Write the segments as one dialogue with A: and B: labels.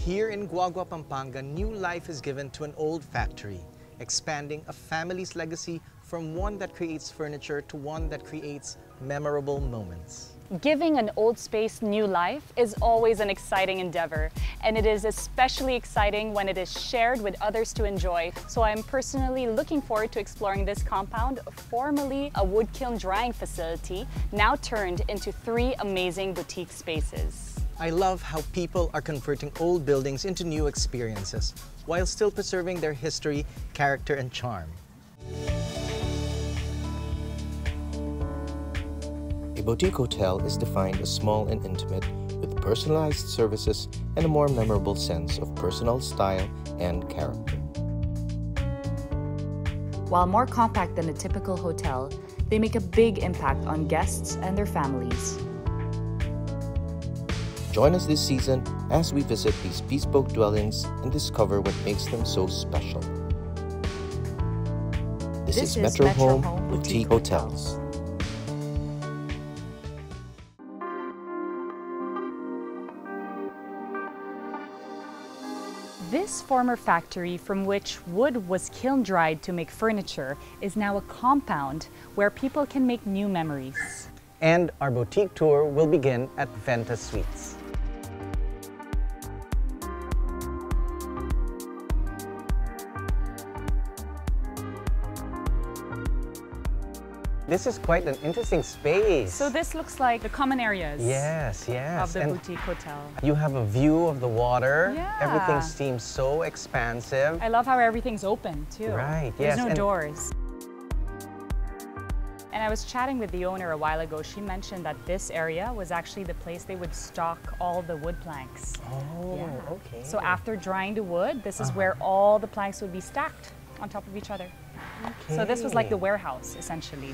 A: Here in Guagua, Pampanga, new life is given to an old factory, expanding a family's legacy from one that creates furniture to one that creates memorable moments.
B: Giving an old space new life is always an exciting endeavor, and it is especially exciting when it is shared with others to enjoy. So I'm personally looking forward to exploring this compound, formerly a wood kiln drying facility, now turned into 3 amazing boutique spaces.
A: I love how people are converting old buildings into new experiences while still preserving their history, character, and charm. A boutique hotel is defined as small and intimate, with personalized services and a more memorable sense of personal style and character.
B: While more compact than a typical hotel, they make a big impact on guests and their families.
A: Join us this season as we visit these bespoke dwellings and discover what makes them so special. This is Metro Home Boutique Hotels.
B: This former factory from which wood was kiln dried to make furniture is now a compound where people can make new memories.
A: And our boutique tour will begin at Venta Suites. This is quite an interesting space.
B: So this looks like the common areas
A: yes.
B: of the boutique hotel.
A: You have a view of the water.
B: Yeah.
A: Everything seems so expansive.
B: I love how everything's open too.
A: Right,
B: There's
A: yes.
B: no doors. And I was chatting with the owner a while ago. She mentioned that this area was actually the place they would stock all the wood planks.
A: Oh,
B: Yeah.
A: okay.
B: So after drying the wood, this is where all the planks would be stacked on top of each other.
A: Okay.
B: So this was like the warehouse, essentially.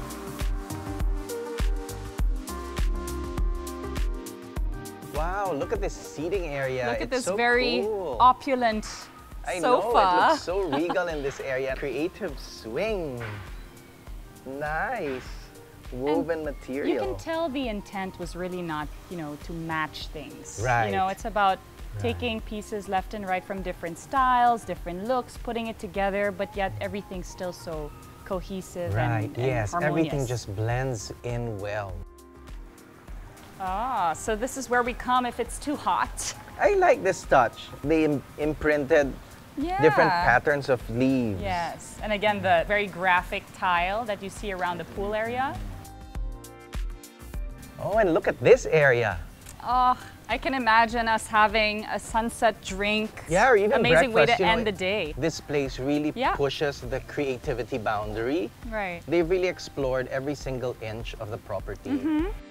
A: Wow, look at this seating area.
B: Look at
A: It's
B: this
A: so
B: very
A: cool.
B: opulent
A: I
B: sofa.
A: know, it looks so regal in this area. Creative swing. Nice. Woven material.
B: You can tell the intent was really not, to match things.
A: Right.
B: It's about taking pieces left and right from different styles, different looks, putting it together, but yet everything's still so cohesive and
A: yes,
B: harmonious.
A: everything just blends in well.
B: Ah, so this is where we come if it's too hot.
A: I like this touch. They imprinted different patterns of leaves.
B: Yes, and again, the very graphic tile that you see around the pool area.
A: Oh, and look at this area.
B: Oh, I can imagine us having a sunset drink.
A: Yeah, or even
B: amazing
A: breakfast.
B: way to end the day.
A: This place really pushes the creativity boundary.
B: Right.
A: They've really explored every single inch of the property.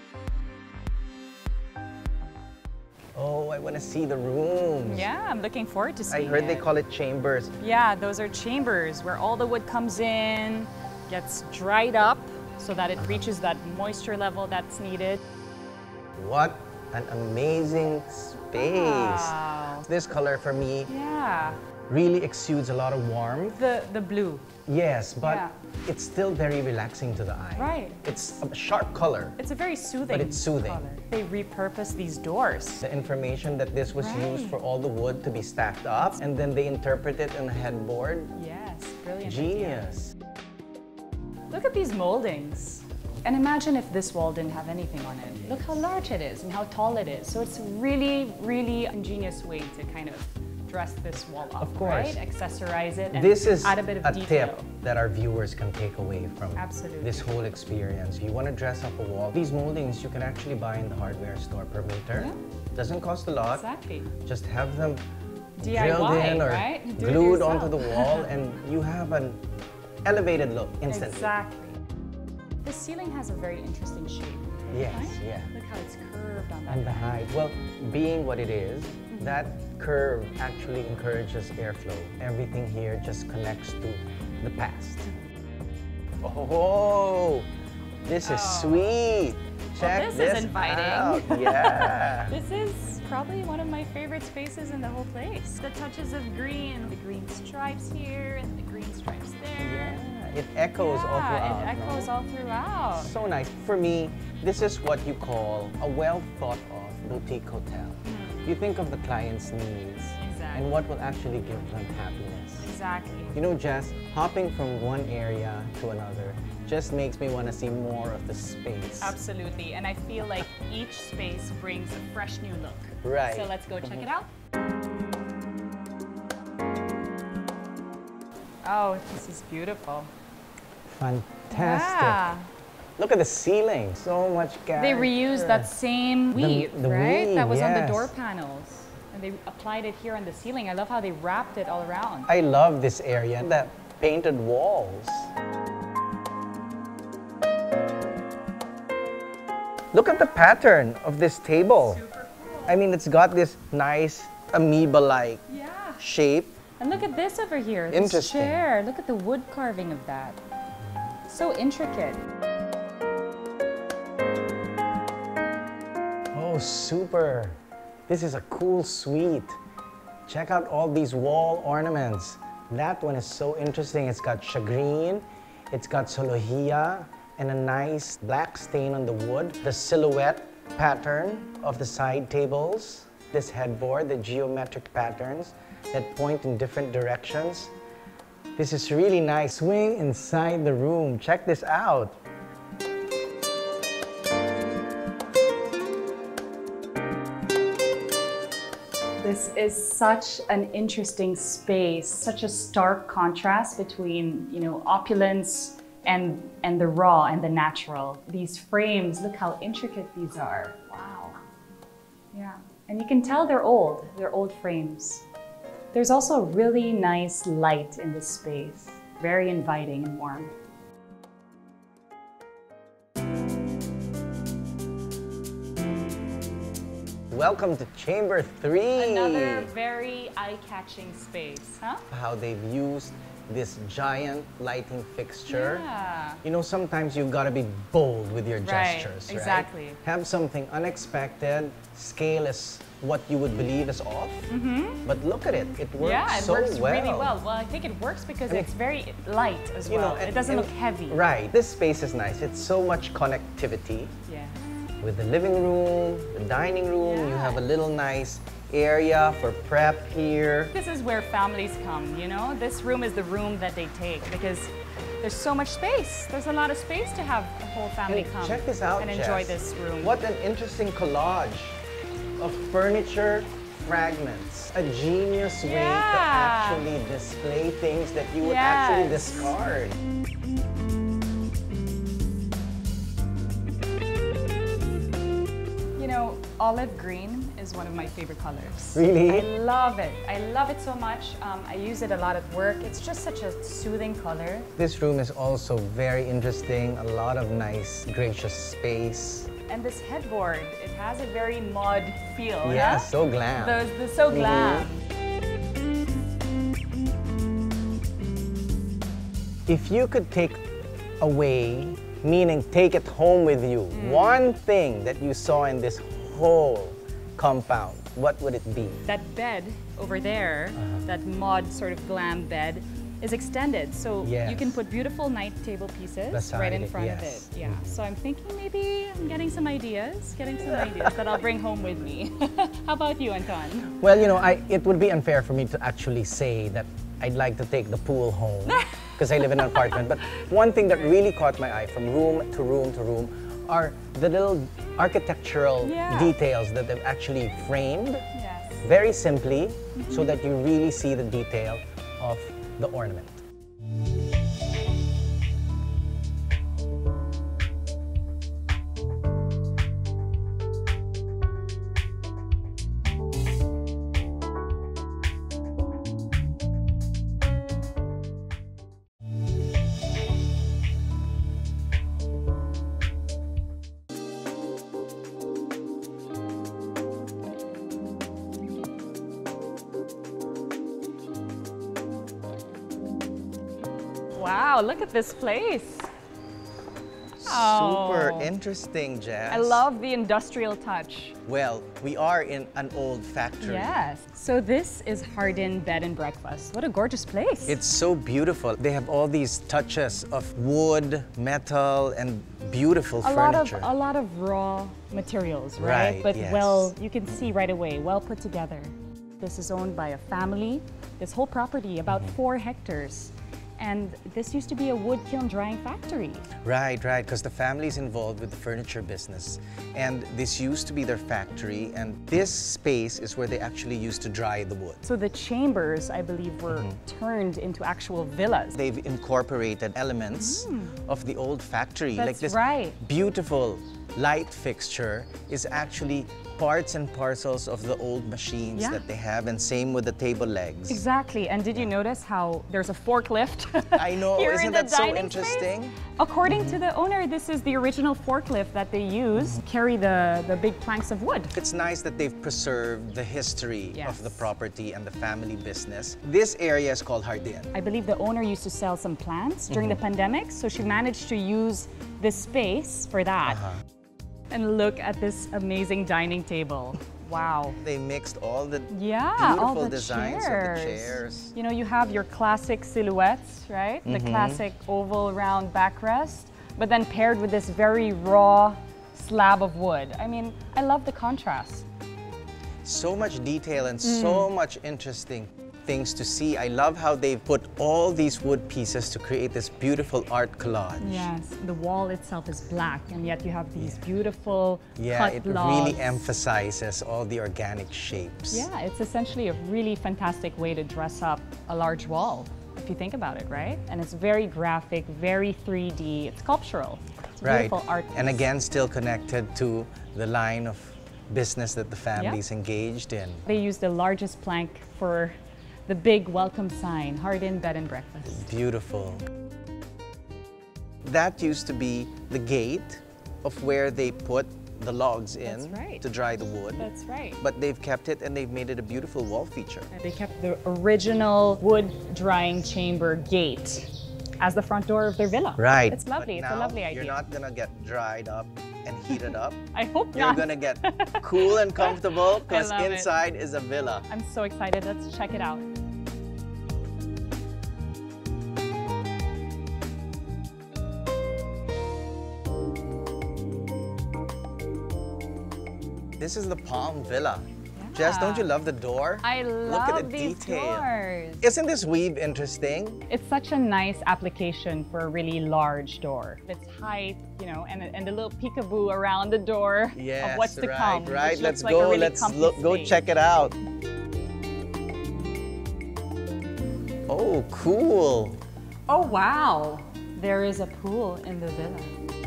A: Oh, I want to see the rooms.
B: Yeah, I'm looking forward to seeing
A: I heard
B: it.
A: they call it chambers.
B: Yeah, those are chambers where all the wood comes in, gets dried up so that it reaches that moisture level that's needed.
A: What an amazing space.
B: Wow.
A: This color for me
B: Yeah,
A: really exudes a lot of warmth.
B: the blue.
A: Yes, but it's still very relaxing to the eye.
B: Right.
A: It's a sharp color.
B: It's a very soothing
A: But it's soothing.
B: color. They repurposed these doors.
A: The information that this was used for all the wood to be stacked up, and then they interpret it in a headboard.
B: Yes, brilliant.
A: Genius.
B: Idea. Look at these moldings. And imagine if this wall didn't have anything on it. Look how large it is and how tall it is. So it's really, really ingenious way to kind of dress this wall up,
A: Of course.
B: right? Accessorize it and
A: This is
B: add a bit of
A: a
B: detail.
A: tip that our viewers can take away from
B: Absolutely.
A: this whole experience. If you want to dress up a wall, these moldings you can actually buy in the hardware store per meter.
B: Yeah.
A: Doesn't cost a lot.
B: Exactly.
A: Just have them
B: DIY,
A: drilled in or
B: right? Do it
A: glued
B: yourself.
A: onto the wall, and you have an elevated look instantly.
B: Exactly. The ceiling has a very interesting shape.
A: Yes,
B: right?
A: yeah.
B: Look how it's curved on that.
A: And the height. Well, being what it is, that curve actually encourages airflow. Everything here just connects to the past. Oh, this is sweet. Check
B: this is
A: this
B: inviting.
A: out. Yeah.
B: This is probably one of my favorite spaces in the whole place. The touches of green, the green stripes here and the green stripes there.
A: Yeah, it echoes all throughout.
B: It echoes all throughout.
A: So nice. For me, this is what you call a well thought of boutique hotel. you think of the client's needs and what will actually give them happiness.
B: Exactly.
A: You know, Jess, hopping from one area to another just makes me want to see more of the space.
B: Absolutely, and I feel like each space brings a fresh new look.
A: Right.
B: So let's go check it out. Oh, this is beautiful.
A: Fantastic.
B: Yeah.
A: Look at the ceiling, so much character.
B: They reused that same weave,
A: the
B: right?
A: weave,
B: That was on the
A: yes.
B: door panels. And they applied it here on the ceiling. I love how they wrapped it all around.
A: I love this area, the painted walls. Look at the pattern of this table.
B: Super cool.
A: I mean, it's got this nice amoeba-like
B: Yeah.
A: shape.
B: And look at this over here. This
A: Interesting.
B: chair. Look at the wood carving of that. So intricate.
A: Oh, super. This is a cool suite. Check out all these wall ornaments. That one is so interesting. It's got shagreen, it's got solohia, and a nice black stain on the wood. The silhouette pattern of the side tables. This headboard, the geometric patterns that point in different directions. This is really nice. Swing inside the room. Check this out.
B: This is such an interesting space, such a stark contrast between, opulence and the raw and the natural. These frames, look how intricate these are. Wow. Yeah. And you can tell they're old frames. There's also really nice light in this space, very inviting and warm.
A: Welcome to Chamber 3.
B: Another very eye-catching space, huh?
A: How they've used this giant lighting fixture.
B: Yeah.
A: You know, sometimes you've got to be bold with your gestures, right?
B: Exactly.
A: Have something unexpected. Scale is what you would believe is off. But look at it. It works
B: Yeah, it
A: so
B: works
A: well.
B: really well. Well, I think it works because it's very light as well. It doesn't look heavy.
A: Right. This space is nice. It's so much connectivity.
B: Yeah.
A: With the living room, the dining room, you
B: Yeah.
A: have a little nice area for prep here.
B: This is where families come, This room is the room that they take because there's so much space. There's a lot of space to have a whole family
A: And
B: come
A: check this out,
B: and enjoy
A: Jess.
B: this room.
A: What an interesting collage of furniture fragments. A genius way to
B: Yeah.
A: actually display things that you would
B: Yes.
A: actually discard.
B: Olive green is one of my favorite colors.
A: Really?
B: I love it. I love it so much. I use it a lot at work. It's just such a soothing color.
A: This room is also very interesting. A lot of nice, gracious space.
B: And this headboard, it has a very mod feel.
A: Yeah,
B: huh?
A: so glam.
B: The so glam.
A: If you could take away, meaning take it home with you, one thing that you saw in this whole compound, what would it be?
B: That bed over there, that mod sort of glam bed, is extended. So
A: Yes.
B: you can put beautiful night table pieces
A: Beside
B: right in
A: it,
B: front
A: yes.
B: of it. Yeah. So I'm thinking maybe I'm getting some ideas that I'll bring home with me. How about you, Anton?
A: Well, it would be unfair for me to actually say that I'd like to take the pool home because I live in an apartment. But one thing that really caught my eye from room to room to room are the little architectural
B: Yeah.
A: details that they've actually framed
B: Yes.
A: very simply so that you really see the detail of the ornament.
B: Wow, look at this place.
A: Super interesting, Jess.
B: I love the industrial touch.
A: Well, we are in an old factory.
B: Yes. So this is Hardin Bed and Breakfast. What a gorgeous place.
A: It's so beautiful. They have all these touches of wood, metal, and beautiful furniture.
B: A lot of raw materials, right?
A: Right,
B: But
A: yes.
B: well, you can see right away, well put together. This is owned by a family. This whole property, about 4 hectares. And this used to be a wood kiln drying factory.
A: Right, because the family's involved with the furniture business. And this used to be their factory, and this space is where they actually used to dry the wood.
B: So the chambers, I believe, were turned into actual villas.
A: They've incorporated elements of the old factory.
B: That's
A: like this
B: right.
A: beautiful light fixture is actually parts and parcels of the old machines that they have, and same with the table legs.
B: Exactly. And did you notice how there's a forklift?
A: I know,
B: here
A: isn't
B: in the
A: that so
B: dining
A: interesting?
B: space? According to the owner, this is the original forklift that they use to carry the big planks of wood.
A: It's nice that they've preserved the history
B: Yes.
A: of the property and the family business. This area is called Hardin.
B: I believe the owner used to sell some plants during the pandemic, so she managed to use this space for that. And look at this amazing dining table. Wow.
A: They mixed all the
B: Yeah, all
A: beautiful
B: the
A: designs
B: chairs.
A: of the chairs.
B: You know, you have your classic silhouettes, right? The classic oval round backrest, but then paired with this very raw slab of wood. I mean, I love the contrast.
A: So much detail and so much interesting things to see. I love how they've put all these wood pieces to create this beautiful art collage.
B: Yes, the wall itself is black, and yet you have these beautiful
A: Yeah,
B: cut
A: it
B: logs.
A: really emphasizes all the organic shapes.
B: Yeah, it's essentially a really fantastic way to dress up a large wall, if you think about it, right? And it's very graphic, very 3D, it's sculptural. It's a
A: Right.
B: beautiful art
A: And
B: piece.
A: again, still connected to the line of business that the family's engaged in.
B: They used the largest plank for the big welcome sign, Hardin Bed and Breakfast.
A: Beautiful. That used to be the gate of where they put the logs in
B: That's right.
A: to dry the wood.
B: That's right.
A: But they've kept it and they've made it a beautiful wall feature.
B: They kept the original wood drying chamber gate as the front door of their villa.
A: Right.
B: It's lovely.
A: But
B: It's a
A: now
B: lovely idea.
A: You're not gonna get dried up and heated up.
B: I hope
A: You're
B: not.
A: gonna get cool and comfortable because
B: love it.
A: inside is a villa.
B: I'm so excited. Let's check it out.
A: This is the Palm Villa. Jess, don't you love the door?
B: I
A: Look at
B: love
A: the
B: these
A: detail.
B: doors.
A: Isn't this weave interesting?
B: It's such a nice application for a really large door. Its height, you know, and the little peekaboo around the door
A: Yes,
B: of what's to come.
A: Right.
B: which
A: Let's
B: looks like a
A: go.
B: really
A: Let's
B: comfy
A: look. Go
B: space.
A: check it out. Oh, cool.
B: Oh, wow. There is a pool in the villa.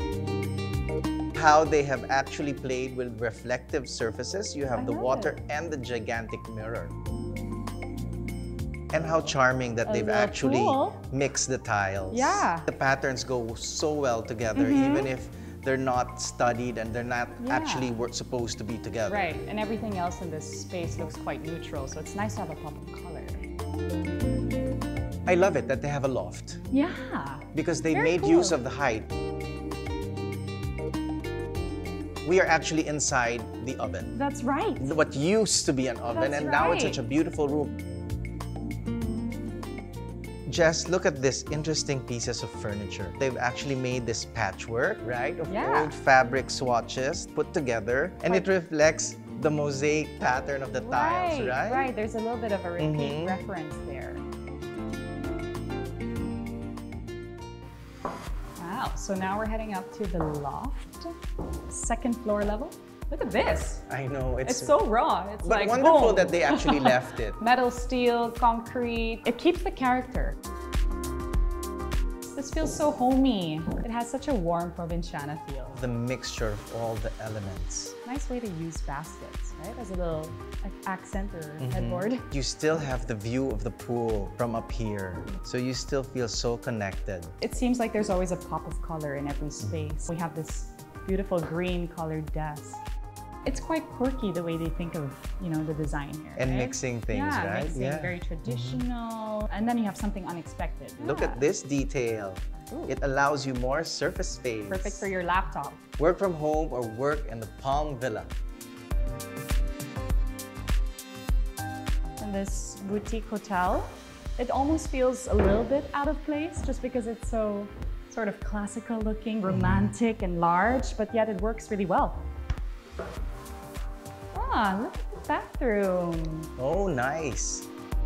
A: How they have actually played with reflective surfaces. You have the
B: love
A: water
B: it.
A: and the gigantic mirror. And how charming that they've
B: little
A: actually
B: pool.
A: mixed the tiles.
B: Yeah.
A: The patterns go so well together, even if they're not studied and they're not
B: Yeah.
A: actually supposed to be together.
B: Right, and everything else in this space looks quite neutral, so it's nice to have a pop of color.
A: I love it that they have a loft
B: Yeah.
A: because they
B: Very
A: made
B: cool.
A: use of the height. We are actually inside the oven.
B: That's right.
A: What used to be an oven,
B: That's
A: and now it's
B: right.
A: such a beautiful room. Jess, look at this interesting pieces of furniture. They've actually made this patchwork, right, of
B: Yeah.
A: old fabric swatches put together, and it reflects the mosaic pattern of the tiles, right?
B: Right. There's a little bit of a repeat reference there. Wow. So now we're heading up to the loft, second floor level. Look at this.
A: I know,
B: It's so raw. It's
A: but
B: like
A: wonderful
B: boom.
A: that they actually left it.
B: Metal, steel, concrete. It keeps the character. This feels so homey. It has such a warm Provinciana feel.
A: The mixture of all the elements.
B: Nice way to use baskets, right? As a little like, accent or headboard.
A: You still have the view of the pool from up here, so you still feel so connected.
B: It seems like there's always a pop of color in every space. We have this beautiful green colored desk. It's quite quirky the way they think of, the design here.
A: And
B: right?
A: mixing things, right?
B: Mixing, very traditional. And then you have something unexpected.
A: Look at this detail.
B: Ooh.
A: It allows you more surface space.
B: Perfect for your laptop.
A: Work from home or work in the Palm Villa.
B: And this boutique hotel, it almost feels a little bit out of place just because it's so sort of classical looking, romantic and large, but yet it works really well. Ah, look at the bathroom.
A: Oh, nice.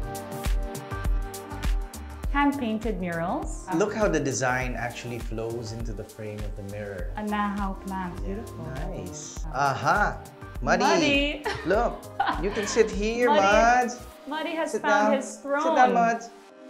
B: Hand-painted murals.
A: Look how the design actually flows into the frame of the mirror.
B: A nahaw plant, beautiful.
A: Nice. Aha! Muddy.
B: Muddy.
A: Look, you can sit here,
B: Muddy.
A: Mads.
B: Muddy has
A: Sit
B: found
A: down.
B: his throne.
A: Sit down, Mads.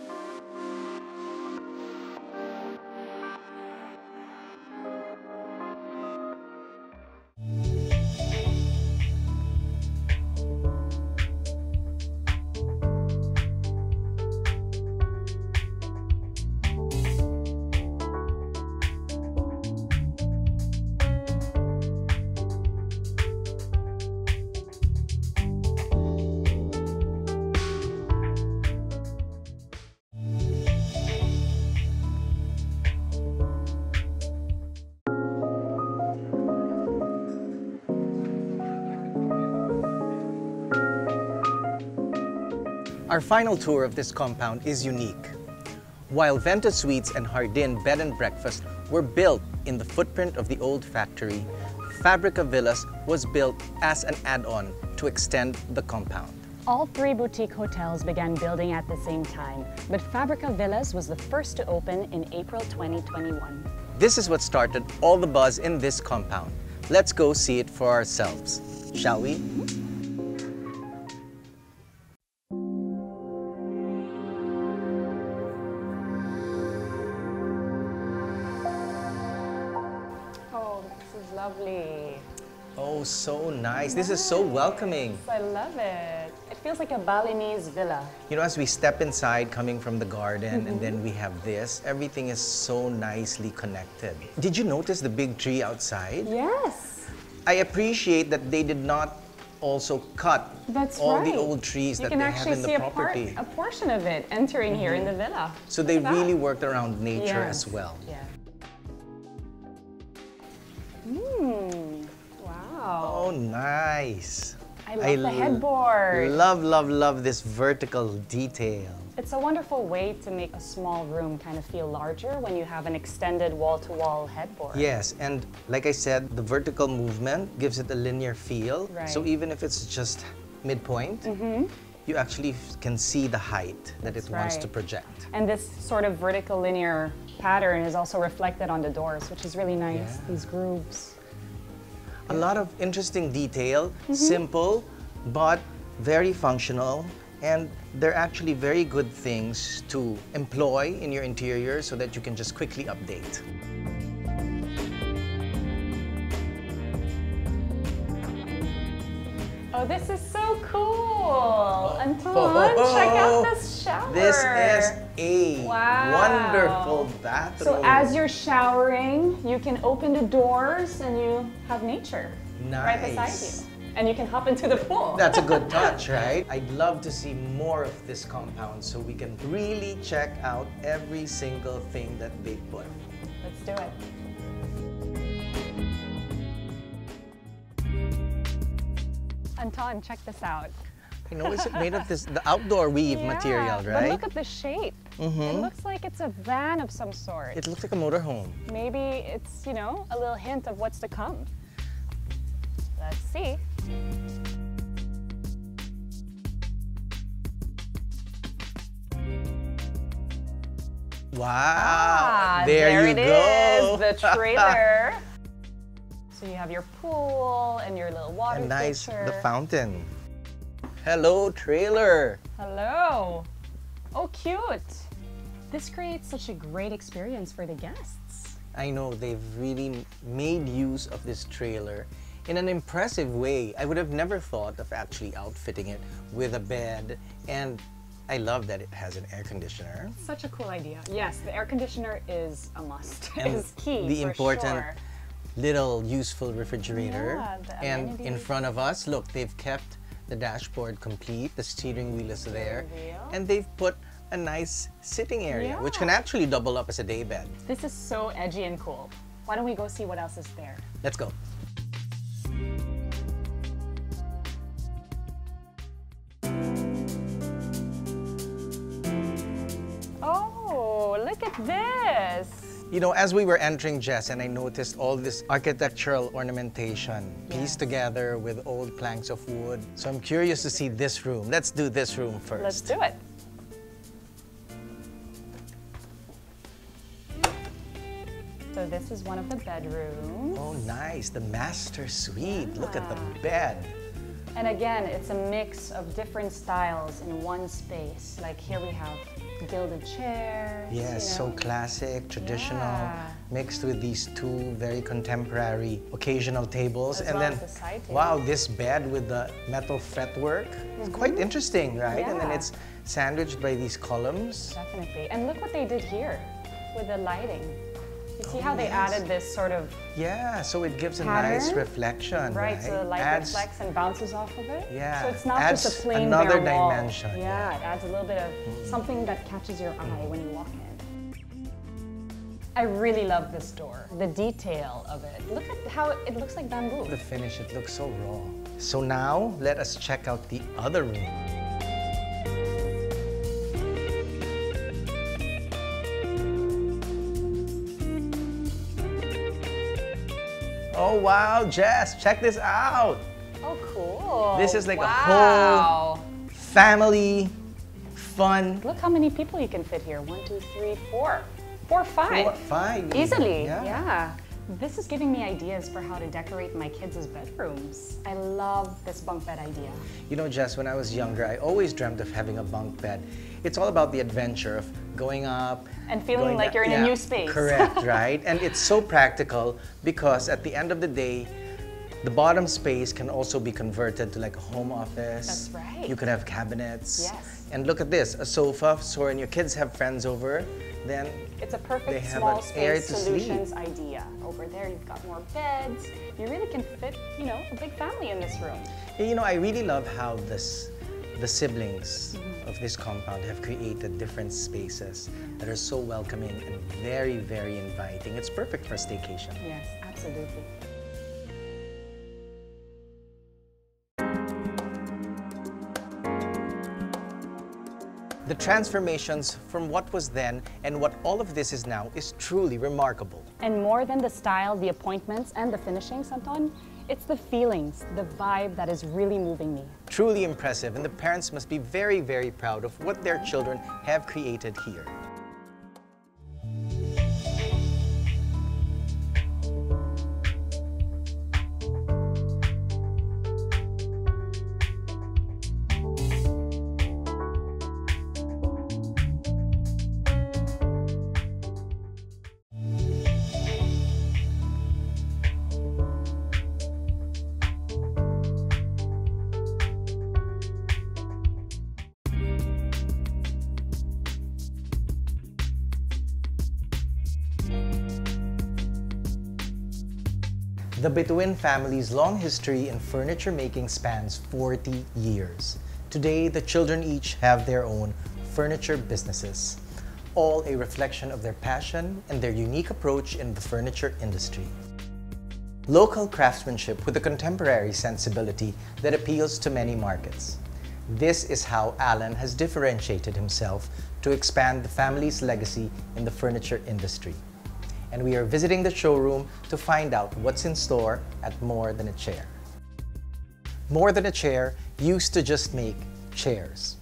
A: Our final tour of this compound is unique. While Venta Suites and Hardin Bed and Breakfast were built in the footprint of the old factory, Fabrika Villas was built as an add-on to extend the compound.
B: All three boutique hotels began building at the same time, but Fabrika Villas was the first to open in April 2021.
A: This is what started all the buzz in this compound. Let's go see it for ourselves, shall we?
B: Lovely.
A: Oh, so nice. This is so welcoming.
B: I love it. It feels like a Balinese villa.
A: You know, as we step inside coming from the garden and then we have this, everything is so nicely connected. Did you notice the big tree outside?
B: Yes.
A: I appreciate that they did not also cut all the old trees that they have in the property.
B: You can actually see a portion of it entering here in the villa.
A: So they really worked around nature as well.
B: Yeah. Wow.
A: Oh, nice.
B: I love the headboard.
A: Love this vertical detail.
B: It's a wonderful way to make a small room kind of feel larger when you have an extended wall-to-wall headboard.
A: Yes, and like I said, the vertical movement gives it a linear feel.
B: Right.
A: So even if it's just midpoint, you actually can see the height that it wants to project.
B: And this sort of vertical linear pattern is also reflected on the doors, which is really nice, these grooves.
A: A lot of interesting detail, simple, but very functional. And they're actually very good things to employ in your interior so that you can just quickly update.
B: Oh, this is so cool! Anton, check out this shower!
A: This is a wonderful bathroom.
B: So as you're showering, you can open the doors and you have nature right beside you. And you can hop into the pool.
A: That's a good touch, right? I'd love to see more of this compound so we can really check out every single thing that they put.
B: Let's do it. Anton, check this out.
A: I know, is it made of this, the outdoor weave material, right?
B: But look at the shape. It looks like it's a van of some sort.
A: It looks like a motorhome.
B: Maybe it's, a little hint of what's to come. Let's see.
A: Wow, there you
B: it
A: go.
B: is, the trailer. So you have your pool and your little water
A: and nice,
B: pitcher.
A: the fountain. Hello, trailer.
B: Hello. Oh, cute. This creates such a great experience for the guests.
A: I know, they've really made use of this trailer in an impressive way. I would have never thought of actually outfitting it with a bed, and I love that it has an air conditioner.
B: Such a cool idea. Yes, the air conditioner is a must.
A: And
B: it's key
A: the
B: for
A: important
B: sure.
A: little useful refrigerator.
B: Yeah, the
A: and in
B: amenities.
A: front of us, look, they've kept the dashboard complete. The steering wheel is there.
B: wheel.
A: And they've put a nice sitting area, which can actually double up as a day bed.
B: This is so edgy and cool. Why don't we go see what else is there?
A: Let's go.
B: Oh, look at this.
A: You know, as we were entering, Jess, and I noticed all this architectural ornamentation pieced together with old planks of wood. So I'm curious to see this room. Let's do this room first.
B: Let's do it. So this is one of the bedrooms.
A: Oh, nice. The master suite. Look at the bed.
B: And again, it's a mix of different styles in one space. Like here we have gilded chairs.
A: Yes, so classic, traditional,
B: Yeah.
A: mixed with these two very contemporary occasional tables.
B: As
A: and
B: well
A: then,
B: as the side
A: wow,
B: tables.
A: this bed with the metal fretwork. It's quite interesting, right? And then
B: Yeah.
A: it's sandwiched by these columns.
B: Definitely. And look what they did here with the lighting. You see how they
A: yes.
B: added this sort of
A: Yeah, so it gives a
B: pattern?
A: nice reflection,
B: right, so the light
A: Adds-
B: reflects and bounces off of it.
A: Yeah,
B: So it's not
A: adds
B: just a plain
A: another
B: bare wall.
A: dimension,
B: Yeah, it adds a little bit of something that catches your eye when you walk in. I really love this door. The detail of it. Look at how it looks like bamboo.
A: The finish, it looks so raw. So now, let us check out the other room. Oh wow, Jess, check this out.
B: Oh, cool.
A: This is like a
B: wow.
A: whole family fun.
B: Look how many people you can fit here. 1, 2, 3, 4. 4, 5.
A: 5 even.
B: Easily,
A: Yeah.
B: yeah. This is giving me ideas for how to decorate my kids' bedrooms. I love this bunk bed idea.
A: You know, Jess, when I was younger, I always dreamt of having a bunk bed. It's all about the adventure of going up
B: And feeling
A: going
B: like
A: down.
B: you're in a
A: Yeah,
B: new space.
A: Correct, right? And it's so practical because at the end of the day, the bottom space can also be converted to like a home office.
B: That's right.
A: You could have cabinets.
B: Yes.
A: And look at this, a sofa. So when your kids have friends over, then
B: It's a
A: They
B: perfect
A: have
B: small
A: an area
B: space
A: to sleep.
B: solutions idea. Over there, you've got more beds. You really can fit, you know, a big family in this room.
A: you know, I really love how the siblings of this compound have created different spaces that are so welcoming and very, very inviting. It's perfect for staycation.
B: Yes, absolutely.
A: The transformations from what was then and what all of this is now is truly remarkable.
B: And more than the style, the appointments, and the finishings, Anton, it's the feelings, the vibe that is really moving me.
A: Truly impressive, and the parents must be very, very proud of what their children have created here. The Bituin family's long history in furniture making spans 40 years. Today, the children each have their own furniture businesses, all a reflection of their passion and their unique approach in the furniture industry. Local craftsmanship with a contemporary sensibility that appeals to many markets. This is how Alan has differentiated himself to expand the family's legacy in the furniture industry. And we are visiting the showroom to find out what's in store at More Than a Chair. More Than a Chair used to just make chairs.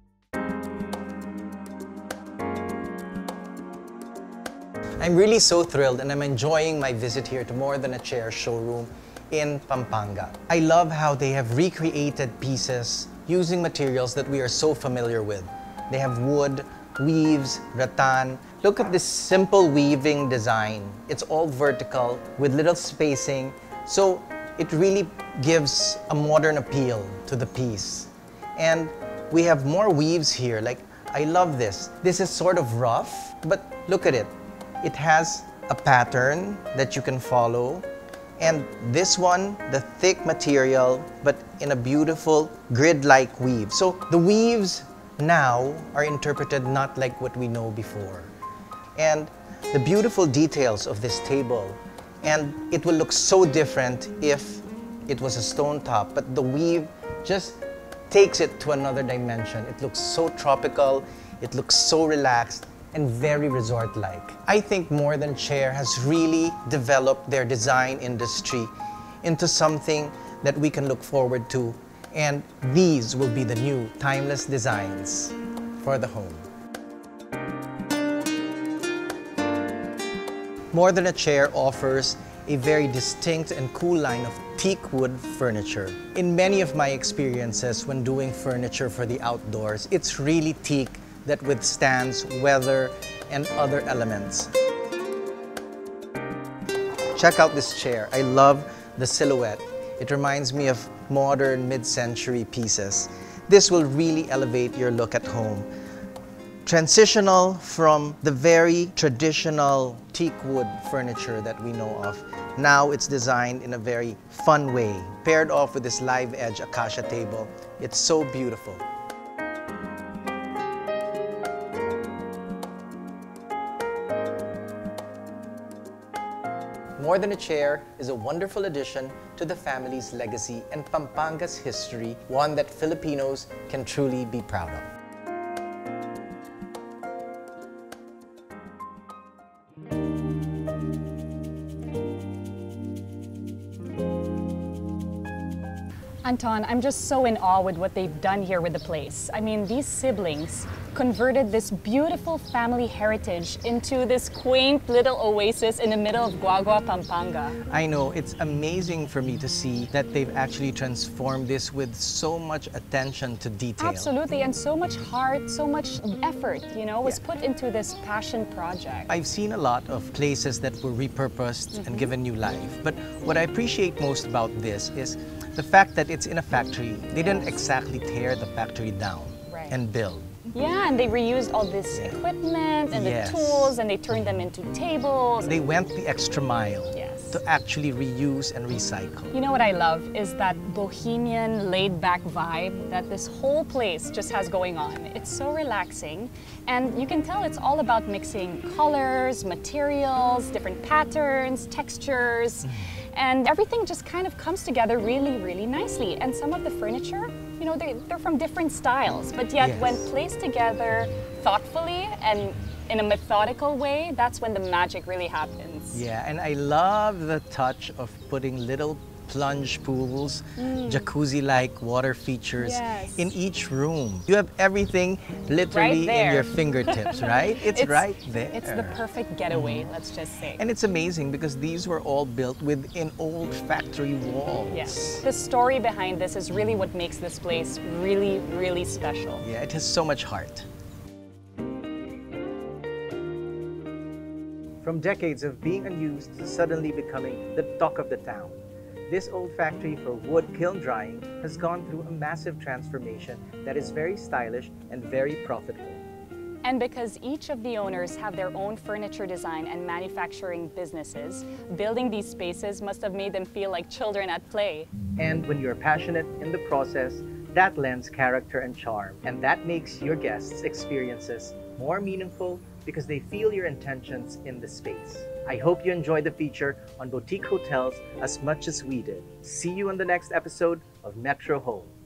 A: I'm really so thrilled and I'm enjoying my visit here to More Than a Chair showroom in Pampanga. I love how they have recreated pieces using materials that we are so familiar with. They have wood, weaves, rattan. Look at this simple weaving design. It's all vertical with little spacing. So it really gives a modern appeal to the piece. And we have more weaves here. Like, I love this. This is sort of rough, but look at it. It has a pattern that you can follow. And this one, the thick material, but in a beautiful grid-like weave. So the weaves now are interpreted not like what we know before. And the beautiful details of this table, and it will look so different if it was a stone top, but the weave just takes it to another dimension. It looks so tropical, it looks so relaxed, and very resort-like. I think More Than Chair has really developed their design industry into something that we can look forward to, and these will be the new timeless designs for the home. More Than a Chair offers a very distinct and cool line of teak wood furniture. In many of my experiences when doing furniture for the outdoors, it's really teak that withstands weather and other elements. Check out this chair. I love the silhouette. It reminds me of modern mid-century pieces. This will really elevate your look at home. Transitional from the very traditional teak wood furniture that we know of. Now it's designed in a very fun way, paired off with this live edge acacia table. It's so beautiful. More Than a Chair is a wonderful addition to the family's legacy and Pampanga's history, one that Filipinos can truly be proud of.
B: Anton, I'm just so in awe with what they've done here with the place. I mean, these siblings converted this beautiful family heritage into this quaint little oasis in the middle of Guagua, Pampanga.
A: I know, it's amazing for me to see that they've actually transformed this with so much attention to detail.
B: Absolutely, and so much heart, so much effort, you know, was put into this passion project.
A: I've seen a lot of places that were repurposed and given new life, but what I appreciate most about this is the fact that it's in a factory. They didn't exactly tear the factory down and build.
B: Yeah, and they reused all this equipment and the tools, and they turned them into tables.
A: They went the extra mile to actually reuse and recycle.
B: You know what I love is that bohemian, laid-back vibe that this whole place just has going on. It's so relaxing, and you can tell it's all about mixing colors, materials, different patterns, textures, and everything just kind of comes together really, really nicely. And some of the furniture, you know, they're from different styles, but yet when placed together thoughtfully and in a methodical way, that's when the magic really happens.
A: Yeah, and I love the touch of putting little plunge pools, jacuzzi-like water features in each room. You have everything literally in your fingertips, right? It's right there.
B: It's the perfect getaway, let's just say.
A: And it's amazing because these were all built within old factory walls.
B: Yes. The story behind this is really what makes this place really, really special.
A: Yeah, it has so much heart. From decades of being unused to suddenly becoming the talk of the town, this old factory for wood kiln drying has gone through a massive transformation that is very stylish and very profitable.
B: And because each of the owners have their own furniture design and manufacturing businesses, building these spaces must have made them feel like children at play.
A: And when you're passionate in the process, that lends character and charm, and that makes your guests' experiences more meaningful because they feel your intentions in the space. I hope you enjoyed the feature on boutique hotels as much as we did. See you on the next episode of Metro Home.